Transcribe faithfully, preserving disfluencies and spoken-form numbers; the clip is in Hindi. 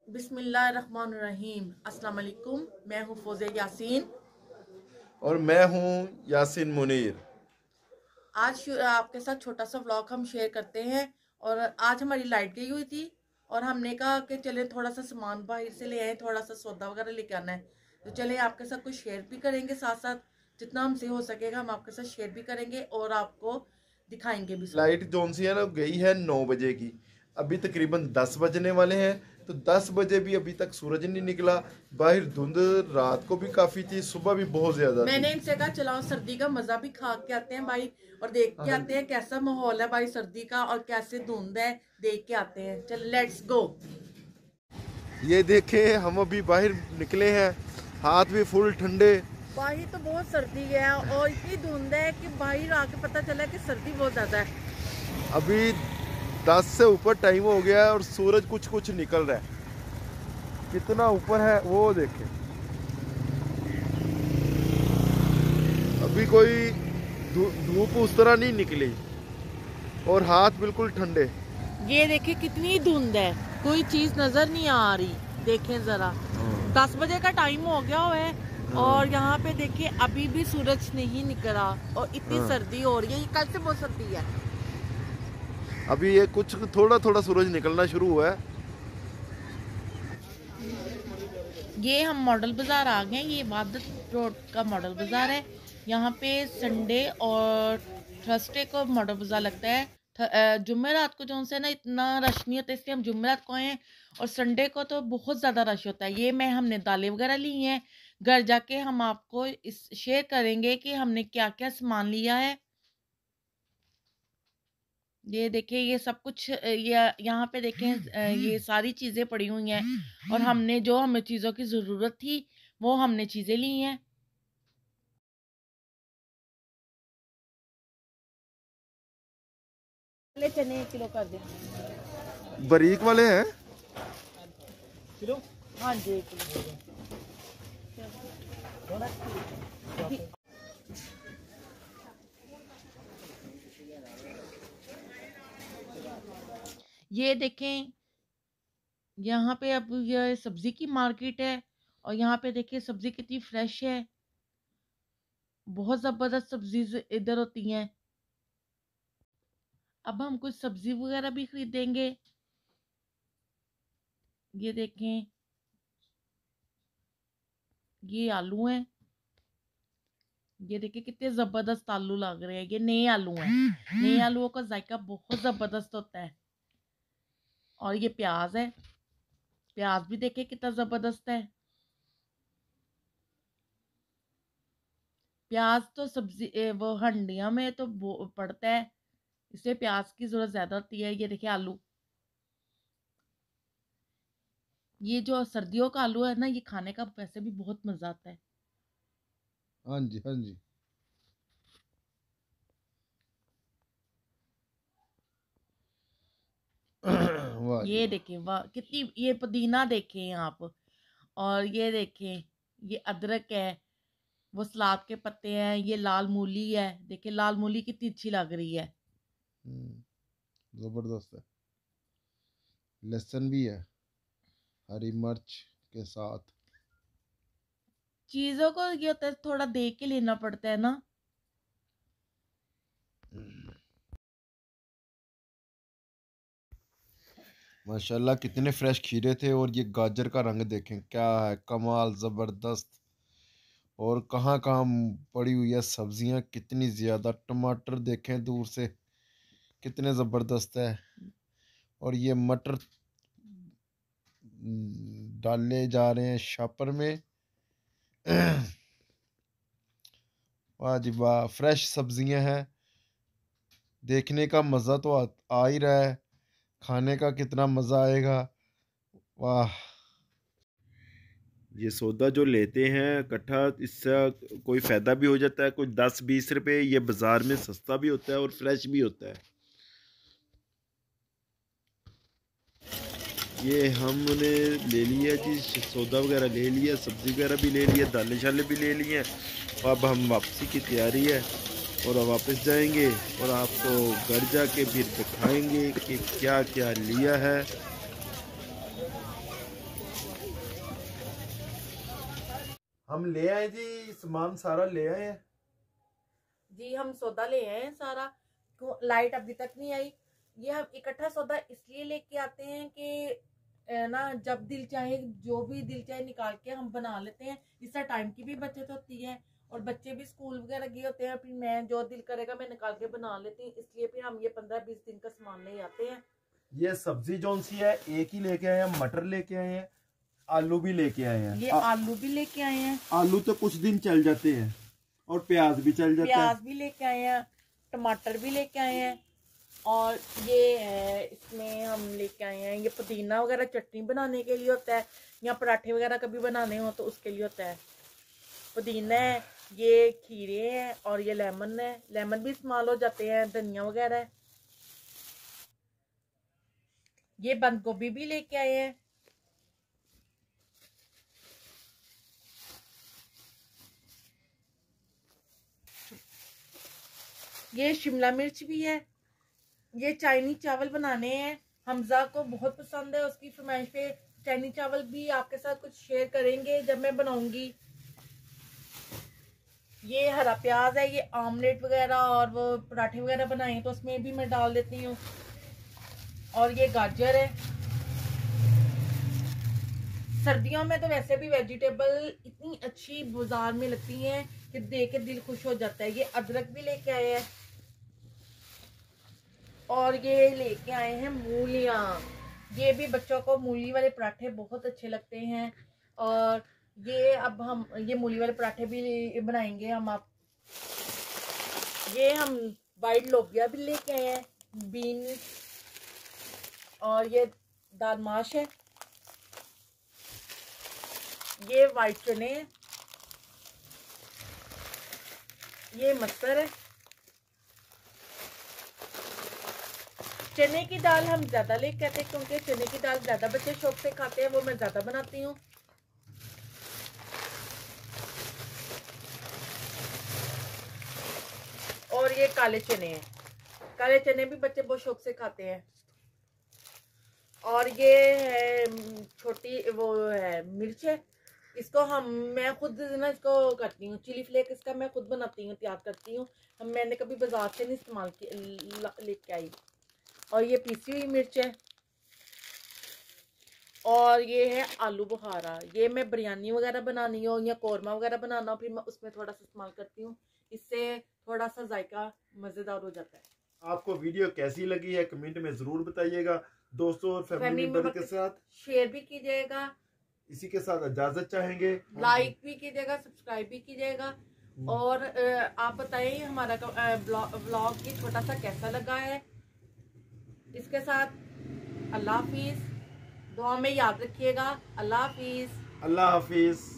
बिस्मिल्लाहिर्रहमानिर्रहीम। अस्सलाम वालेकुम। मैं हूँ फौज़े यासीन और मैं हूँ यासीन मुनीर। आज आपके साथ छोटा सा व्लॉग हम शेयर करते हैं। और आज हमारी लाइट गई हुई थी और हमने कहा कि चले थोड़ा सा सामान बाहर से ले आए, थोड़ा सा सौदा वगैरह लेके आना है। तो चले आपके साथ कुछ शेयर भी करेंगे, साथ साथ जितना हमसे हो सकेगा हम आपके साथ शेयर भी करेंगे और आपको दिखाएंगे भी सब। लाइट जोन सी है ना गई है नौ बजे की, अभी तकरीबन दस बजने वाले हैं। तो दस बजे भी अभी तक सूरज नहीं निकला। बाहर धुंध रात को भी काफी थी, सुबह भी बहुत ज्यादा थी। मैंने इनसे कहा चलाओ सर्दी का मजा भी खा के आते हैं भाई, और देख के आते हैं कैसा माहौल है भाई सर्दी का और कैसे धुंध है, देख के आते हैं। चल लेट्स गो। ये देखे हम अभी बाहर निकले हैं, हाथ भी फुल ठंडे। बाहर तो बहुत सर्दी है और इतनी धुंध है कि बाहर आके पता चला कि सर्दी बहुत ज्यादा है। अभी दस से ऊपर टाइम हो गया है और सूरज कुछ कुछ निकल रहा है। कितना ऊपर है वो देखे। अभी कोई धूप उस तरह नहीं निकली और हाथ बिल्कुल ठंडे। ये देखे कितनी धुंध है, कोई चीज नजर नहीं आ रही। देखें जरा, दस बजे का टाइम हो गया हुआ है और यहाँ पे देखिए अभी भी सूरज नहीं निकला और इतनी सर्दी हो रही है। ये कल से बहुत सर्दी है। अभी ये कुछ थोड़ा थोड़ा सूरज निकलना शुरू हुआ है। ये हम मॉडल बाजार आ गए। ये इबादत रोड का मॉडल बाजार है। यहाँ पे संडे और थर्सडे को मॉडल बाजार लगता है। जुमेरात को जो से ना इतना रश नहीं होता, इसलिए हम जुमेरात को आए। और संडे को तो बहुत ज़्यादा रश होता है। ये मैं हमने दालें वगैरह ली हैं, घर जाके हम आपको इस शेयर करेंगे कि हमने क्या क्या सामान लिया है। ये देखिए ये सब कुछ ये यहाँ पे देखें, ये सारी चीज़ें पड़ी हुई हैं और हमने जो हमें चीज़ों की ज़रूरत थी वो हमने चीज़ें ली हैं। चने एक किलो कर दे। बारीक वाले हैं किलो? हाँ जी एक किलो। ये देखें यहाँ पे अब ये सब्जी की मार्केट है और यहाँ पे देखिए सब्जी कितनी फ्रेश है। बहुत ज़बरदस्त सब्जी इधर होती हैं। अब हम कुछ सब्जी वगैरह भी खरीदेंगे। ये देखें ये आलू हैं। ये देखिए कितने ज़बरदस्त आलू लग रहे हैं। ये नए आलू हैं। नए आलूओं का जायका बहुत ज़बरदस्त होता है। और ये प्याज है। प्याज भी देखिए कितना ज़बरदस्त है। प्याज तो सब्जी वो हंडिया में तो पड़ता है, इसलिए प्याज की ज़रूरत ज़्यादा होती है। ये देखिए आलू, ये जो सर्दियों का आलू है ना, ये खाने का वैसे भी बहुत मज़ा आता है। हाँ जी हाँ जी। ये देखें वाह कितनी, ये पुदीना देखें आप, और ये देखें ये अदरक है, वो सलाद के पत्ते हैं, ये लाल मूली है। देखिए लाल मूली कितनी अच्छी लग रही है, जबरदस्त है। लहसुन भी है हरी मिर्च के साथ। चीज़ों को ये होता है थोड़ा देख के लेना पड़ता है ना। माशाल्लाह कितने फ्रेश खीरे थे। और ये गाजर का रंग देखें क्या है, कमाल ज़बरदस्त। और कहाँ कहाँ पड़ी हुई है सब्जियां कितनी ज़्यादा। टमाटर देखें दूर से कितने ज़बरदस्त है। और ये मटर डाले जा रहे हैं शापर में। वाह जी वाह, फ्रेश सब्जियां हैं। देखने का मज़ा तो आ, आ ही रहा है, खाने का कितना मज़ा आएगा। वाह, ये सौदा जो लेते हैं इकट्ठा, इससे कोई फ़ायदा भी हो जाता है। कोई दस बीस रुपए, ये बाज़ार में सस्ता भी होता है और फ्रेश भी होता है। ये हमने ले लिया जी, सौदा वगैरह ले लिया, सब्ज़ी वगैरह भी ले लिया, दालें शाले भी ले लिए। अब हम वापसी की तैयारी है और वापस जाएंगे और आपको घर जाके फिर दिखाएंगे कि क्या क्या लिया है। हम ले आए जी, सामान सारा ले आए हैं जी। हम सौदा ले आए हैं सारा, क्यों लाइट अभी तक नहीं आई। ये हम इकट्ठा सौदा इसलिए लेके आते हैं कि ना जब दिल चाहे जो भी दिल चाहे निकाल के हम बना लेते हैं। इससे टाइम की भी बचत होती है और बच्चे भी स्कूल वगैरह गए होते हैं, फिर मैं जो दिल करेगा मैं निकाल के बना लेती हूँ। इसलिए फिर हम ये पंद्रह बीस दिन का सामान ले आते हैं। ये सब्जी जौन सी है एक ही लेके आए हैं, मटर लेके आए हैं, आलू भी लेके आए हैं। ये आ, आलू भी लेके आए हैं। आलू तो कुछ दिन चल जाते हैं और प्याज भी चल जाता है। प्याज भी लेके आए हैं, टमाटर भी लेके आए हैं। और ये है इसमें हम लेके आए हैं ये पुदीना वगैरह, चटनी बनाने के लिए होता है या पराठे वगैरह कभी बनाने हो तो उसके लिए होता है। पुदीना है, ये खीरे हैं और ये लेमन है। लेमन भी इस्तेमाल हो जाते हैं, धनिया वगैरह। ये बंद गोभी भी लेके आए हैं। ये शिमला मिर्च भी है। ये चाइनीज चावल बनाने हैं, हमजा को बहुत पसंद है, उसकी फरमाइश पे चाइनीज चावल भी आपके साथ कुछ शेयर करेंगे जब मैं बनाऊंगी। ये हरा प्याज है, ये आमलेट वगैरह और वो पराठे वगैरह बनाए तो उसमें भी मैं डाल देती हूँ। और ये गाजर है। सर्दियों में तो वैसे भी वेजिटेबल इतनी अच्छी बाजार में लगती हैं कि देख के दिल खुश हो जाता है। ये अदरक भी लेके आए हैं और ये लेके आए हैं मूलियाँ। ये भी बच्चों को मूली वाले पराठे बहुत अच्छे लगते हैं। और ये अब हम ये मूली वाले पराठे भी बनाएंगे हम। आप ये हम वाइट लोबिया भी लेके आए हैं, बीन्स। और ये दाल माश है, ये वाइट चने हैं, ये मटर है। चने की दाल हम ज्यादा लेके आते हैं क्योंकि चने की दाल ज्यादा बच्चे शौक से खाते हैं, वो मैं ज्यादा बनाती हूँ। और ये काले चने हैं, काले चने भी बच्चे बहुत शौक से खाते हैं। और ये है छोटी वो है मिर्च है, इसको हम मैं खुद ना इसको करती हूँ, चिली फ्लेक इसका मैं खुद बनाती हूँ, तैयार करती हूँ। हम मैंने कभी बाजार से नहीं इस्तेमाल की लेके आई। और ये पीसी हुई मिर्च है। और ये है आलू बुखारा, ये मैं बिरयानी वगैरह बनानी हो या कौरमा वगैरह बनाना हो फिर मैं उसमें थोड़ा सा इस्तेमाल करती हूँ, इससे थोड़ा सा जायका मज़ेदार हो जाता है। आपको वीडियो कैसी लगी है कमेंट में जरूर बताइएगा। दोस्तों और फैमिली मेंबर के साथ शेयर भी कीजिएगा। इसी के साथ इजाजत चाहेंगे, लाइक भी कीजिएगा, सब्सक्राइब भी कीजिएगा। और आप बताइए हमारा व्लॉग ये छोटा सा कैसा लगा है। इसके साथ अल्लाह हाफिज, दुआ में याद रखिएगा। अल्लाह हाफिज। अल्लाह हाफिज।